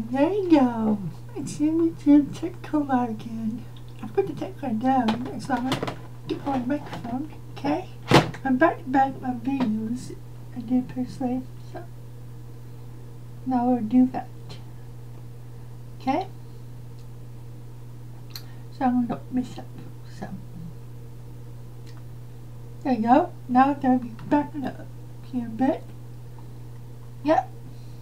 There you go. It's in the technical line again. I've got the tech line down, so I'm gonna get on the microphone, okay? I'm back to back my videos I did personally, so now I'll do that. Okay? So I'm gonna mess up some. There you go. Now I'm gonna be backing up here a bit. Yep.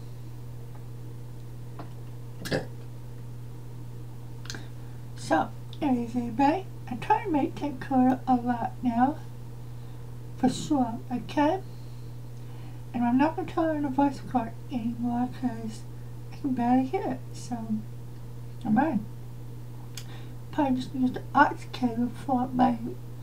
So, anyways, everybody, I try to make technicolor a lot now, for sure, okay? And I'm not going to turn on the voice recorder anymore because I can barely hear it, so I'm fine. Probably just use the aux cable for my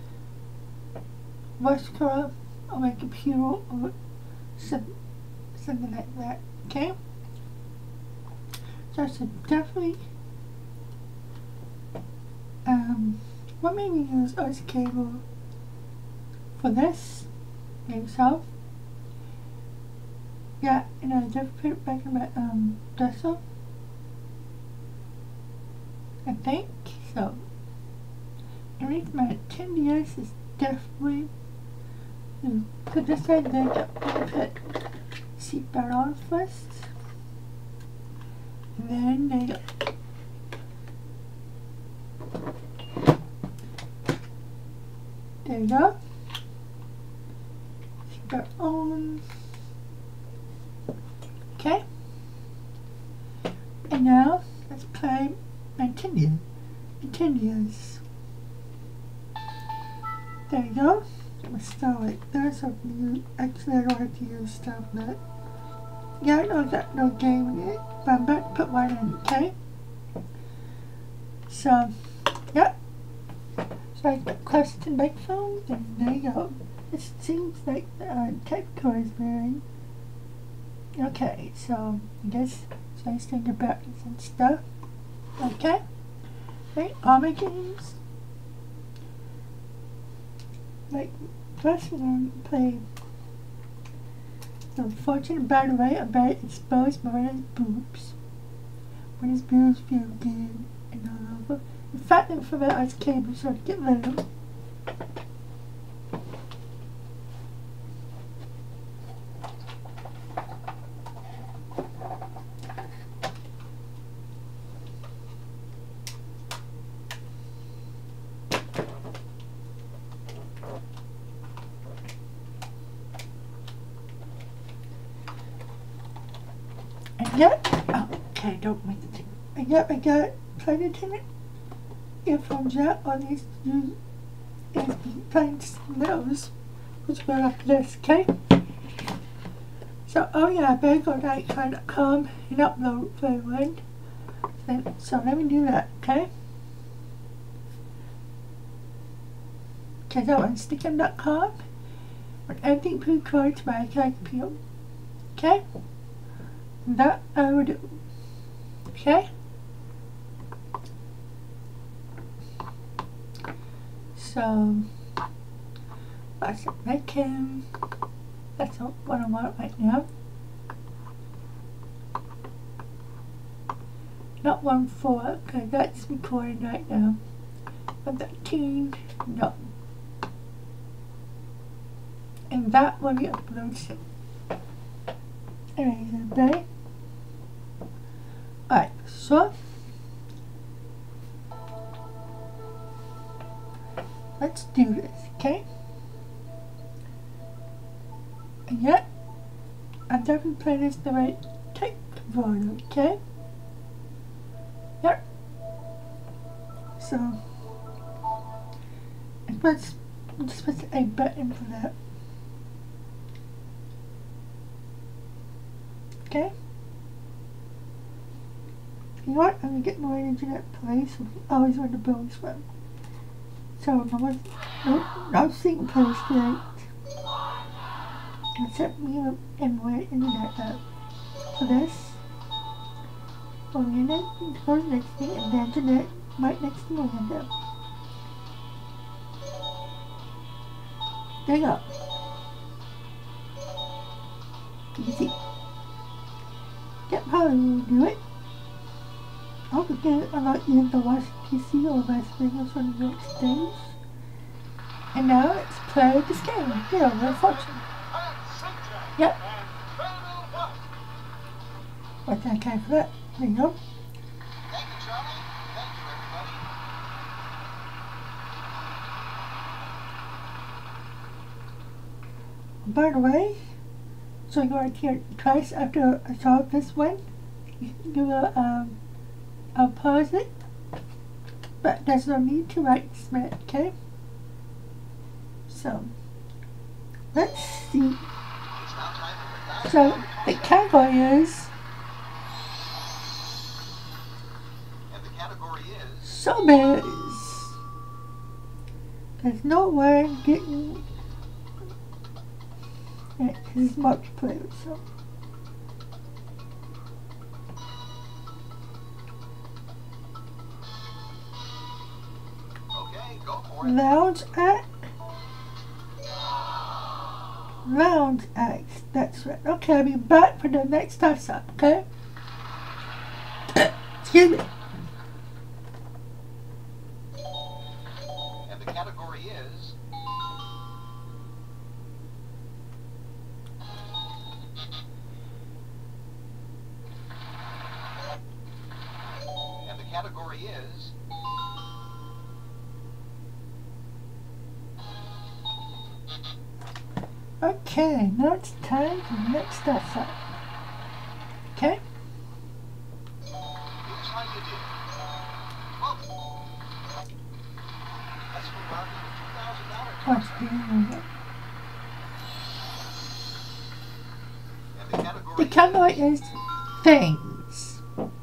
voice recorder on my computer or something like that, okay? So I should definitely what made me use aux cable for this, maybe so. Yeah, and I definitely put it back in my dresser, I think, so. And with my 10 years is definitely, put this right there, put seatbelt on first, and then there you go. There you go. Seatbelt on. Okay. And now let's play my 10 years. There you go. Let's start like this. Actually, I don't have to use stuff that. Yeah, I know I got no game in it, but I'm about to put one in, okay? So, yep. So I got close to the microphone, and there you go. It seems like the technicolor is wearing. Okay, so I guess so I think about this and stuff. Okay? Right, all my games. Like, first we're going to play The Unfortunate Battle Way about to expose Marina's boobs. Marina's boobs feel good and all over. In fact, I'm from the ice cable, so I get rid of them. And yet, oh, okay, don't make the thing. And yet, I got flight attendant earphones out on these playing nose, which go like this, okay? So, oh yeah, I better go to iCloud.com and upload for one. So let me do that, okay? Check out on Stickum.com when everything pre-recorded to my iCloud computer, okay? That I will do, okay? So, let's make him, that's what I want right now. Not 1.4, because that's recording right now. 1.13, no. And that will be uploaded soon. Anyways, everybody. Alright, so let's do this, okay? And yet, I'm definitely playing this the right type controller, okay? Yep. So, I'm just press a button for that. Okay? You know what? I'm gonna get my internet place. Always on the bonus one. So no single place tonight. Except me and my internet up. For this. On the internet goes next to me and the internet right next to my window. There you go. Easy. Yep, how do you do it? Don't forget, I'm not in the Washington DC or Las Vegas or New York State. And now let's play this game. Here on Wheel of Fortune. Yep. What's that time for that? There you go. Thank you, Charlie. Thank you, everybody. By the way, so you are here twice after I solve this one. You will pause it, but there's no need to right this minute, okay? So let's see. It's now time for the So the category is and the category is showbiz. There's no way I'm getting it. This is multiplayer, so. okay. Go for it. Lounge acts. That's right. Okay, I'll be back for the next toss up, okay? Excuse me. And the category is and the category is Okay, now it's time for the next toss up. Okay? here's how you do it. Whoa. Let's move on to the $2,000 What's toss-up. the And the category The category is things.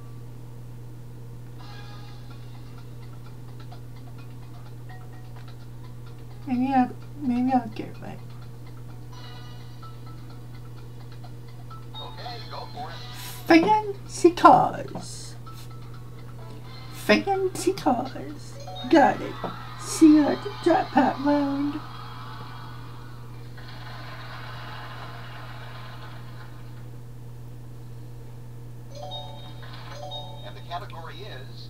Maybe I'll get it right. okay. Go for it. Fancy cars. Fancy cars. Got it. See you at the jackpot round. And the category is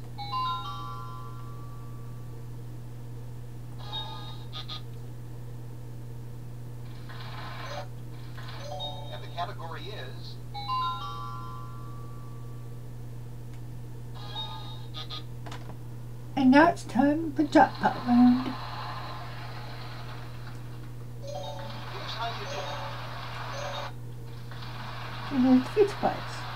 and the category is And now it's time for jackpot round. here's how you do it. And there's Fix Price.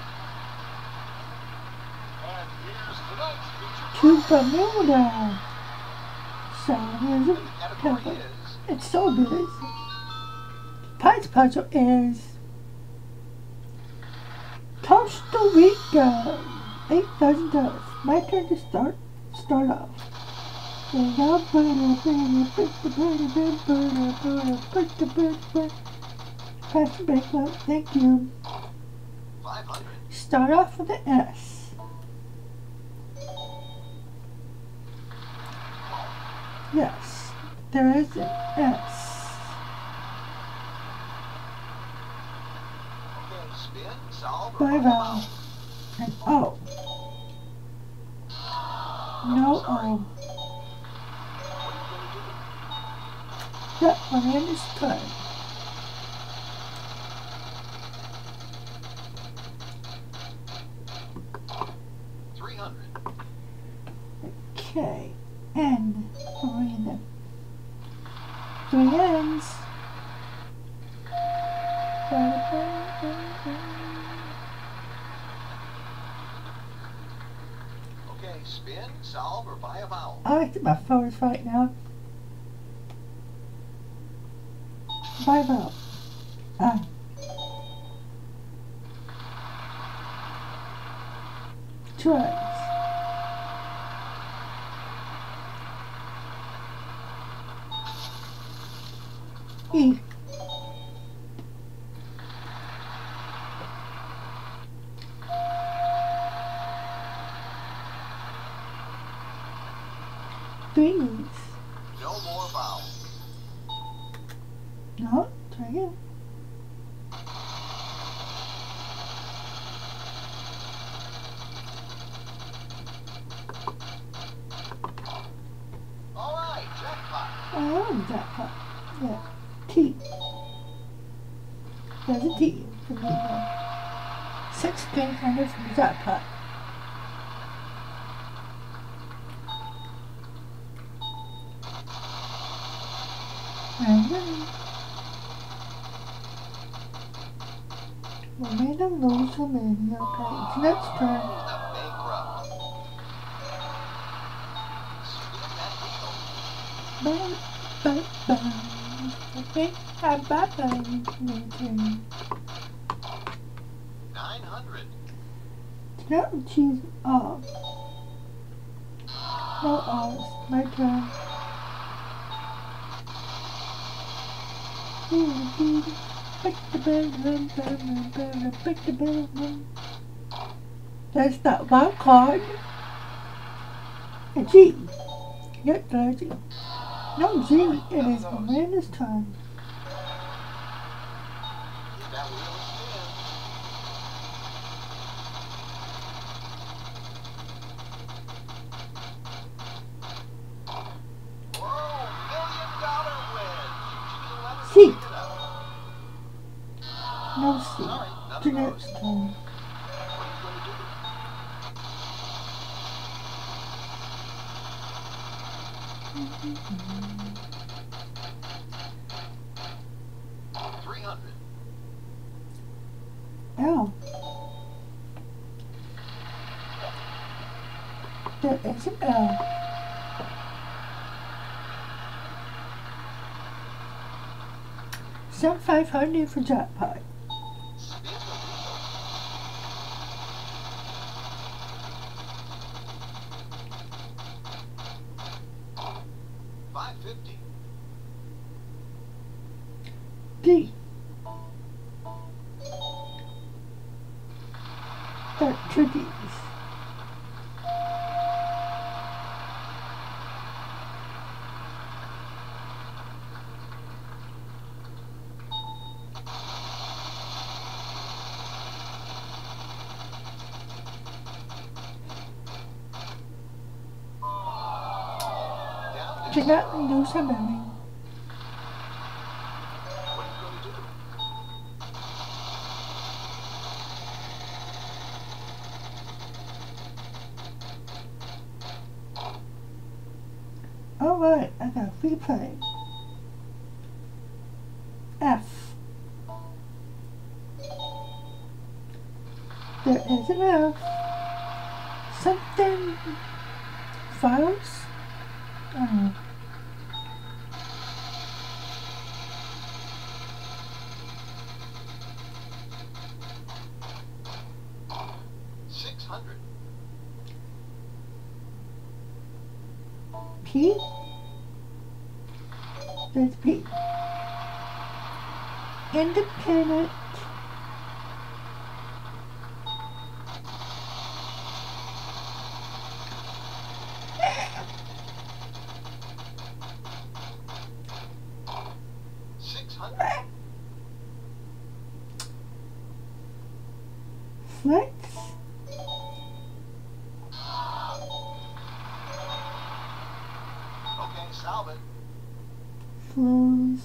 And here's tonight's feature. To Bermuda. So here's And the a category category. is It's showbiz. Prize puzzle is Costa Rica. $8,000. My turn to start off. Press the break button. Thank you. 500. Start off with an S. Yes, there is an S. Okay, spin, solve, or By find vowel. out. And O. No O. That one I understood. Okay, N. Three N's. Okay, spin, solve, or buy a vowel. I think my phone is right now. Bye vowel. Two N's. E. Three E's. No more vowel. No, try again. jackpot. Yeah. T. There's a T for me. 1,600 from the jackpot. We made them lose so many. Okay, it's next turn. Bye, bye, bye. Okay, bye, bye, bye. Okay. 900. Now choose off. No off. My turn. That's that one card. A G. Get 30. No G. It is Amanda's turn. That wheel spin. Whoa, $1 million win. C. Pick it up. No C. Sorry, To nothing next turn. What are you going to do? $300. L. There is an L. Some 500 for jackpot. Spin the wheel. $550. D. There are 2 Ds. Down to Do not lose a money. What are you going to do? Alright, I got free play. F. There is an F. Something files. Oh. $600. P. There's P. Independent. $600. Flex. Okay, solve it. Flows.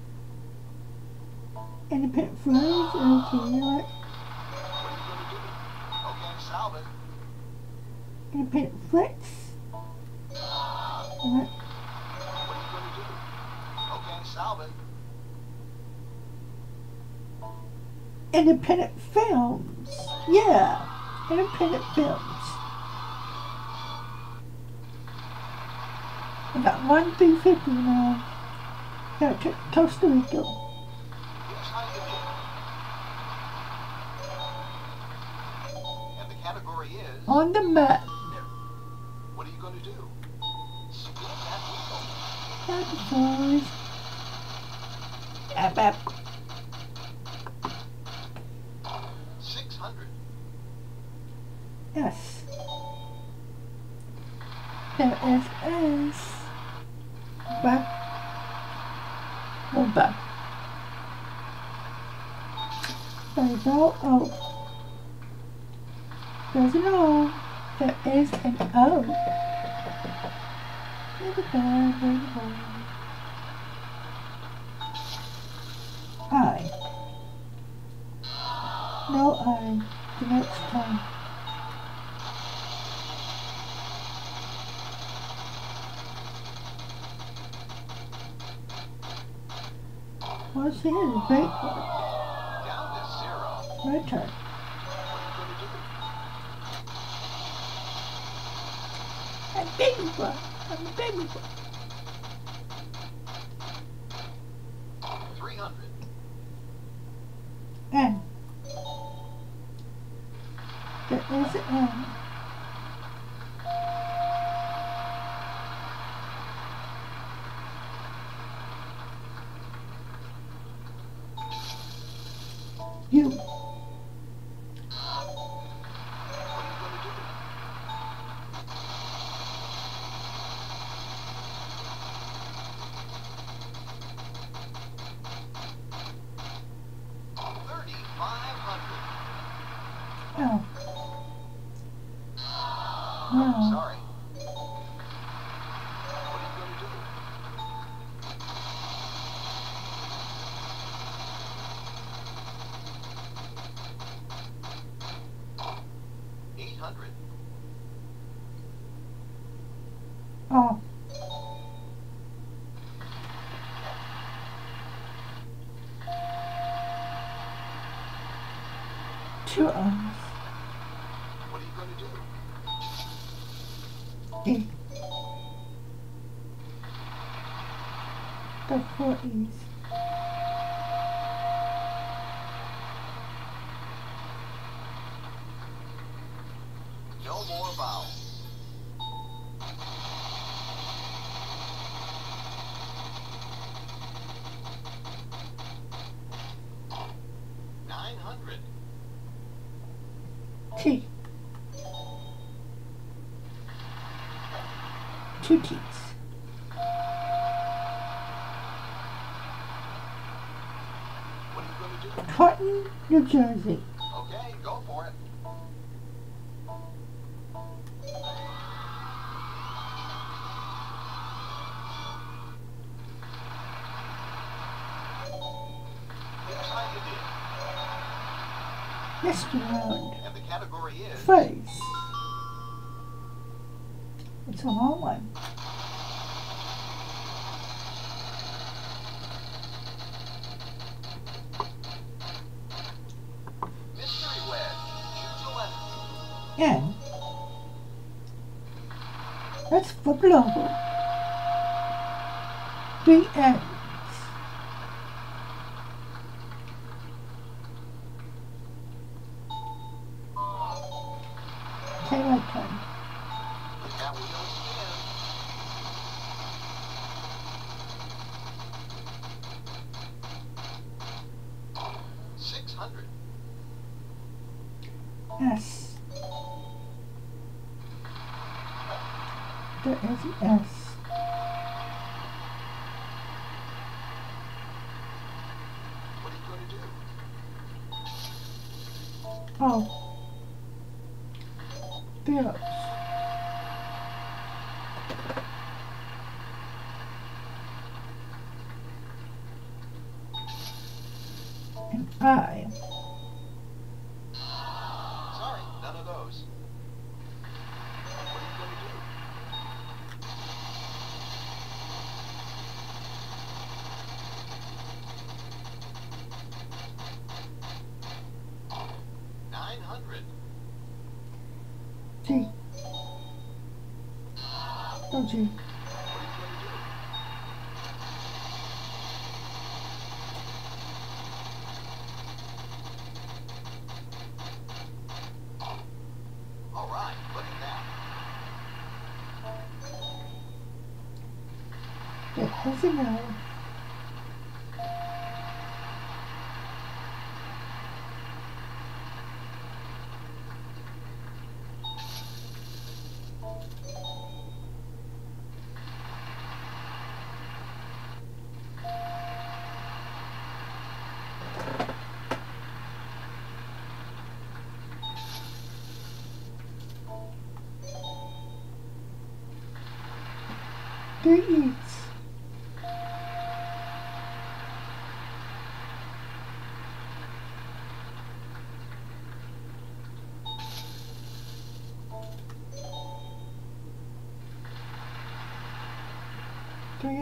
Independent flows. Okay, you know what? What are you going to do? Okay, solve it. Independent flex. What? What are you going to do? Okay, solve it. Independent films. Yeah. Independent films. I got 1 through 50 now. Got to Costa Rica. Here's how you did. And the category is, On the map. what are you going to do? Spin that wheel. Happy boys. Yap, yap. 600. Yes. There is S. Back. Go back. There's no O. There's an O. There is an O. There's a bag, there's a bag. No I. The next time. What's here? The break board. Down to 0. My turn. What are you going to do? I'm a baby boy. I'm a baby boy. 300. N. There is an N. U. What are you going to do? 3,500. L. No. Sorry. What are you going to do? 800. O. Two O's. What are you going to do? E. The four E's. No more vowels. 900. T. Two T's. What are you going to do? Taunton, New Jersey. Okay, go for it. Looks like you did. Next round. And the category is Phrase. It's a long one. Mystery Wedge. Choose a letter. N. That's for global. Three N's. Okay, my turn. Let that wheel spin. 600. S. There is an S. What are you going to do? O. Zeros. And I. Sorry, none of those. What are you going to do? 900. G. No G. What are you going to do? All right, look at that. There is an L. Three E's.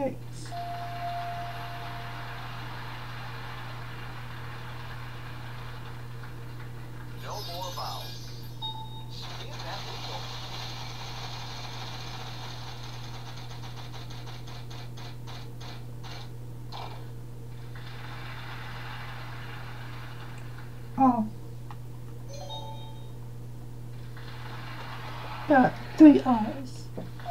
mistakes. No more vowels. Spin that wheel. Oh. There are 3 R's.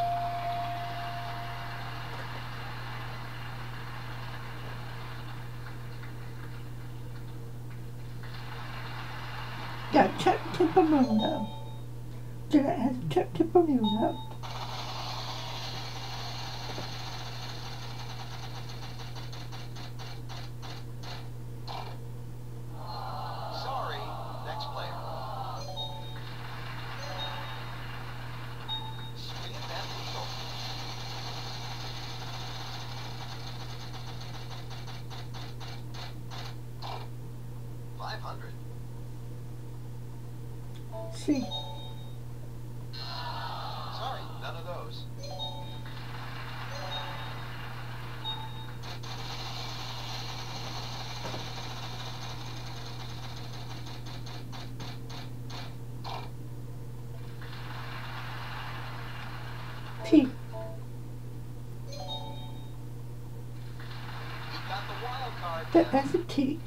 Got a trip to Bermuda. Jeanette has a trip to Bermuda. Sorry, next player. Spin that wheel. $500. C. Sorry, none of those. T. You've got the wild card. There is a T.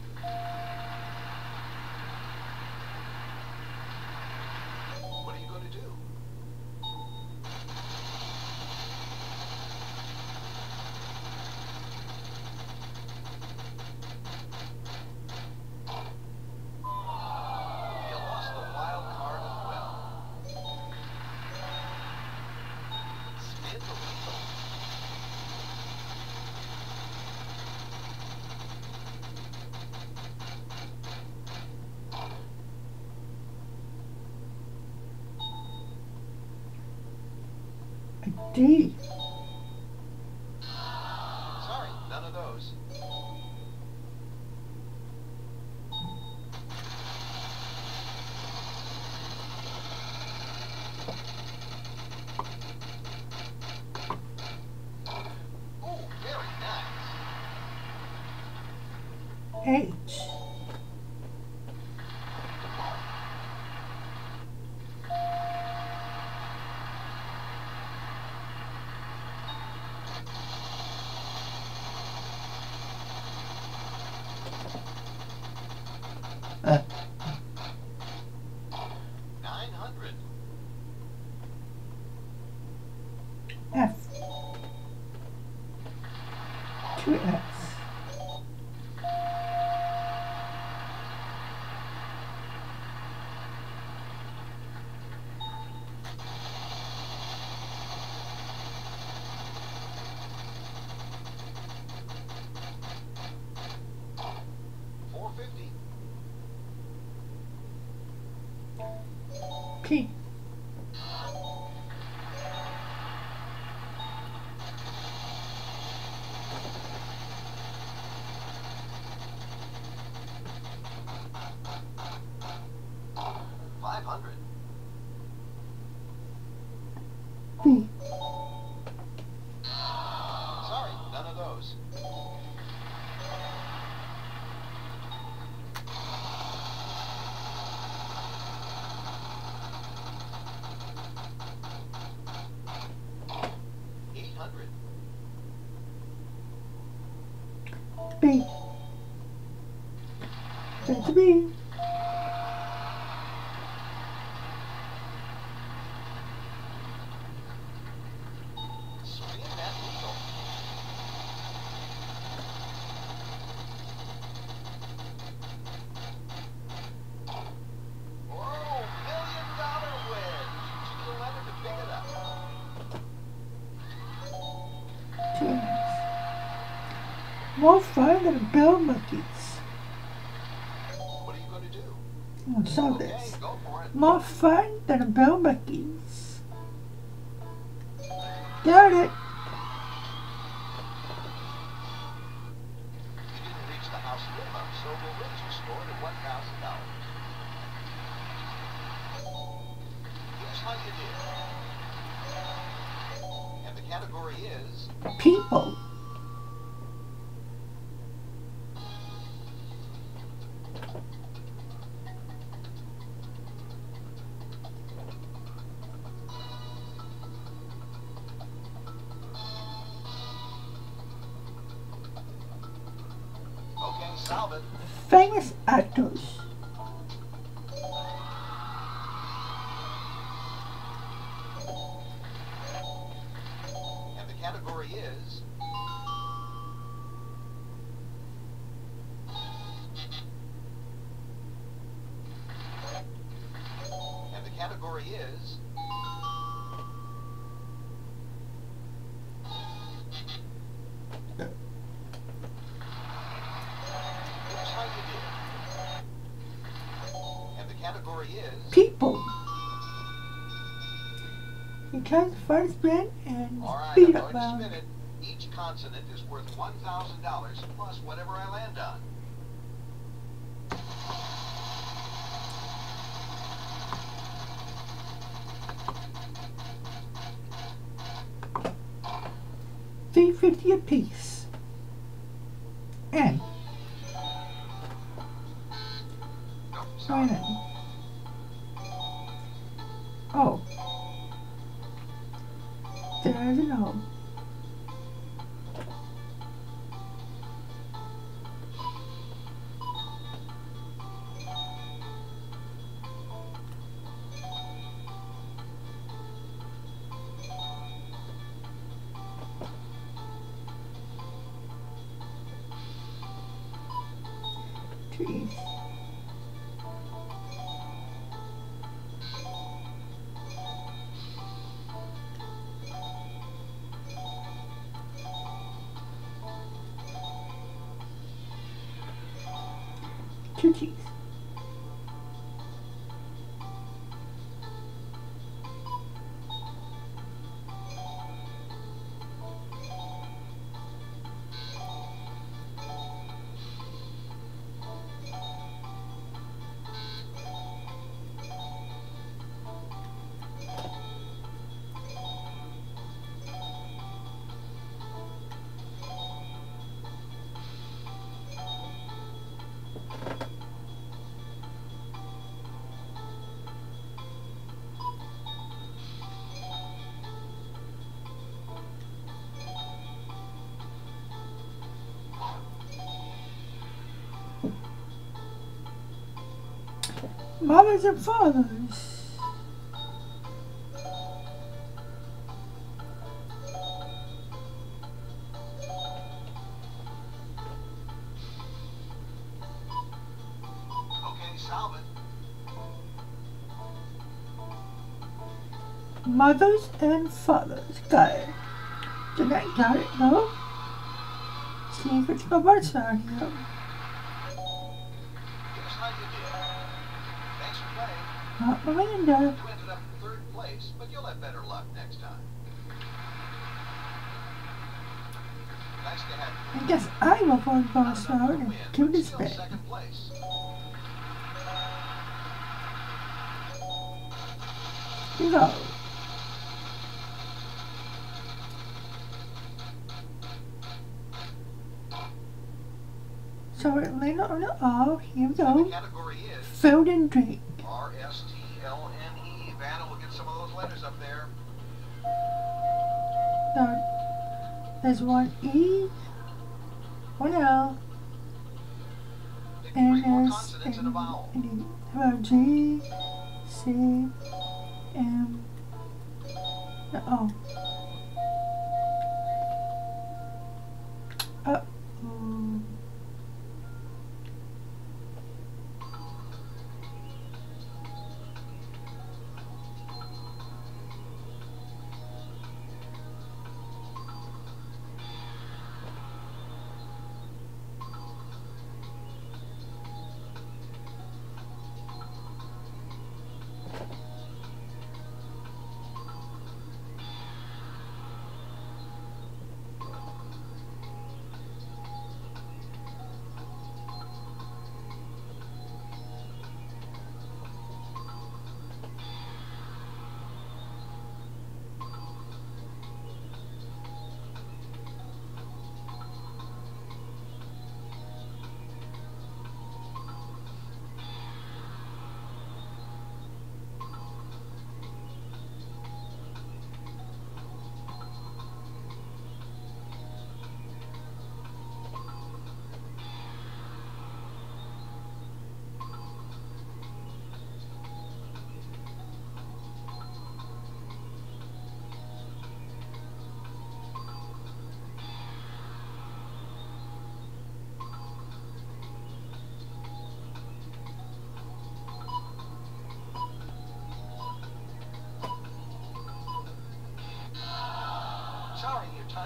What are you going to do? You lost the wild card as well. Spin the wheel. A D. Sorry, none of those. Ooh, very nice. H. Uh, 900. F. 2S. $450. P. $500. B. Sorry, none of those. $800. B. There's a B. Spin that wheel. Whoa, $1 million win. She'll never to pick it up. 2S. More fun than Bell Monkeys. What are you going to do? I saw Okay, this. go for it. More fun than a Bell Monkeys. Got it. You didn't reach the house minimum, so we'll raise your score to $1,000. Here's how you did. And the category is People. famous actors. And the category is... And the category is... Here's how you did. And the category is... People. You turn the first bit and All right, speed I'm up going to round. spin it. Each consonant is worth $1,000 plus whatever I land on. $3.50 a piece. And Nope, sorry. oh, there's an O. Trees. Two cheese. Mothers and fathers. Okay, solve it. Mothers and fathers. Got it. Jeanette got it though. See if it's got bird sound here. Here's how you did. Thanks for playing. Not Miranda. You ended up in third place, but you'll have better luck next time. Nice to have you. I guess I will find bird Not sound enough to and win, give but this still back. second place. Here we go. So it landed on the O. Here we And the go. category is Food and drink. R-S-T-L-N-E. Vanna will get some of those letters up there. So there's one E, one L, Pick and three more S, consonants and a vowel. and E. How about G, C, M, the O. Uh-oh.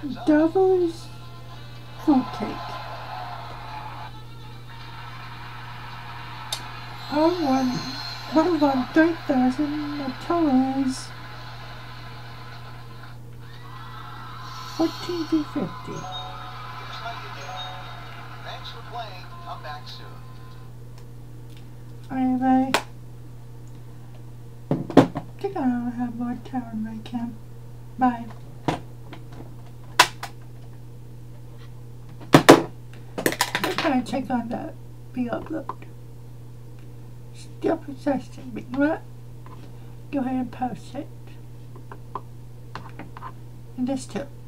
Time's up. Devil's Fruit Cake. What about 3,000? The total is 14,250. Here's how you do. Thanks for playing. Come back soon. Anyway, I think I don't have more time on my cam. Bye. I'm gonna check on that re-upload. Still processing, but you know what? Go ahead and post it. And this too.